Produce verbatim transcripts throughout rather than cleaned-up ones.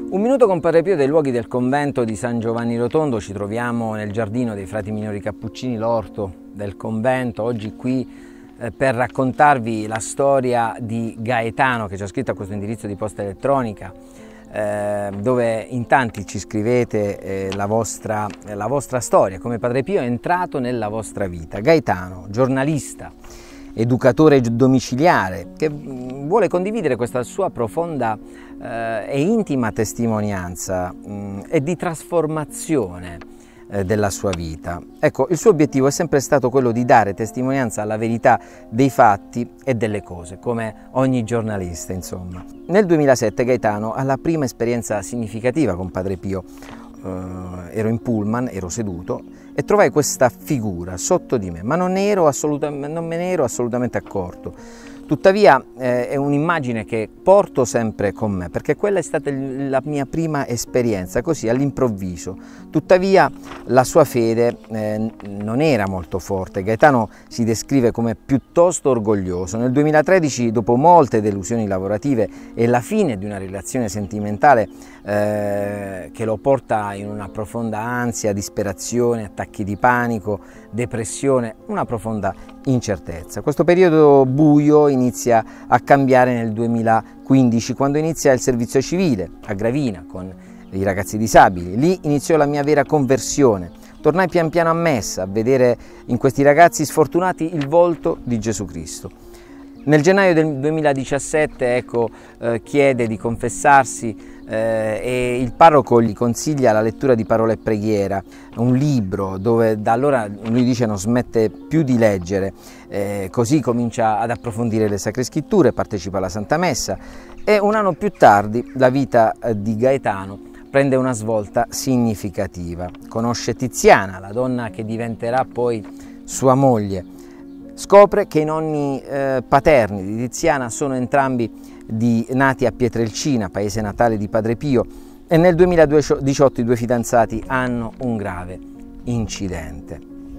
Un minuto con Padre Pio dai luoghi del convento di San Giovanni Rotondo. Ci troviamo nel giardino dei frati minori cappuccini, l'orto del convento, oggi qui eh, per raccontarvi la storia di Gaetano, che ci ha scritto a questo indirizzo di posta elettronica, eh, dove in tanti ci scrivete eh, la, vostra, eh, la vostra storia, come Padre Pio è entrato nella vostra vita. Gaetano, giornalista, educatore domiciliare, che vuole condividere questa sua profonda eh, e intima testimonianza mh, e di trasformazione eh, della sua vita. Ecco, il suo obiettivo è sempre stato quello di dare testimonianza alla verità dei fatti e delle cose, come ogni giornalista, insomma. Nel duemilasette Gaetano ha la prima esperienza significativa con Padre Pio. Uh, ero in pullman, ero seduto e trovai questa figura sotto di me, ma non, ero assolutam- non me ne ero assolutamente accorto. Tuttavia eh, è un'immagine che porto sempre con me, perché quella è stata la mia prima esperienza, così all'improvviso. Tuttavia la sua fede eh, non era molto forte. Gaetano si descrive come piuttosto orgoglioso. Nel duemilatredici, dopo molte delusioni lavorative e la fine di una relazione sentimentale eh, che lo porta in una profonda ansia, disperazione, attacchi di panico, depressione, una profonda incertezza. Questo periodo buio inizia a cambiare nel duemilaquindici, quando inizia il servizio civile a Gravina con i ragazzi disabili. Lì iniziò la mia vera conversione. Tornai pian piano a messa, a vedere in questi ragazzi sfortunati il volto di Gesù Cristo. Nel gennaio del duemiladiciassette ecco, eh, chiede di confessarsi eh, e il parroco gli consiglia la lettura di Parole e Preghiera, un libro dove da allora lui dice non smette più di leggere, eh, così comincia ad approfondire le Sacre Scritture, partecipa alla Santa Messa e un anno più tardi la vita eh, di Gaetano prende una svolta significativa. Conosce Tiziana, la donna che diventerà poi sua moglie. Scopre che i nonni eh, paterni di Tiziana sono entrambi di, nati a Pietrelcina, paese natale di Padre Pio, e nel duemiladiciotto i due fidanzati hanno un grave incidente.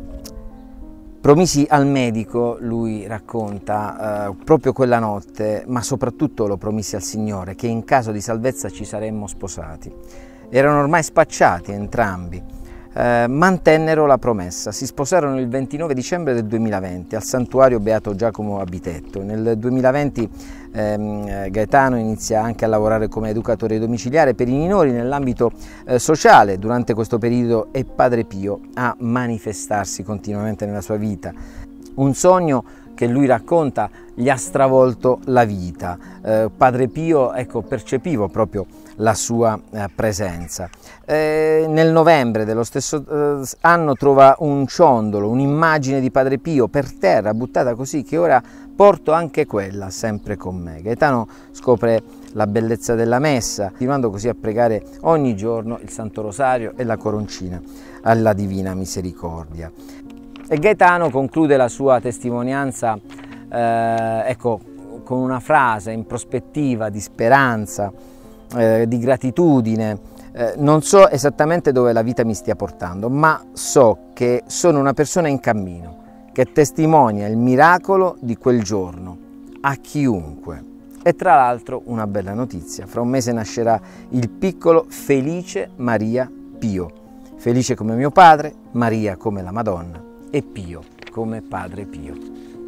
Promisi al medico, lui racconta, eh, proprio quella notte, ma soprattutto lo promisi al Signore, che in caso di salvezza ci saremmo sposati. Erano ormai spacciati entrambi. Eh, mantennero la promessa, si sposarono il ventinove dicembre del duemilaventi al santuario Beato Giacomo Abitetto. Nel duemilaventi ehm, Gaetano inizia anche a lavorare come educatore domiciliare per i minori nell'ambito eh, sociale. Durante questo periodo è Padre Pio a manifestarsi continuamente nella sua vita. Un sogno che lui racconta gli ha stravolto la vita. Eh, Padre Pio, ecco, percepivo proprio la sua eh, presenza. Eh, nel novembre dello stesso eh, anno trova un ciondolo, un'immagine di Padre Pio per terra, buttata così, che ora porto anche quella sempre con me. Gaetano scopre la bellezza della messa, continuando così a pregare ogni giorno il Santo Rosario e la coroncina alla Divina Misericordia. E Gaetano conclude la sua testimonianza eh, ecco, con una frase in prospettiva di speranza, eh, di gratitudine. Eh, non so esattamente dove la vita mi stia portando, ma so che sono una persona in cammino, che testimonia il miracolo di quel giorno a chiunque. E tra l'altro una bella notizia, fra un mese nascerà il piccolo Felice Maria Pio. Felice come mio padre, Maria come la Madonna e Pio come Padre Pio.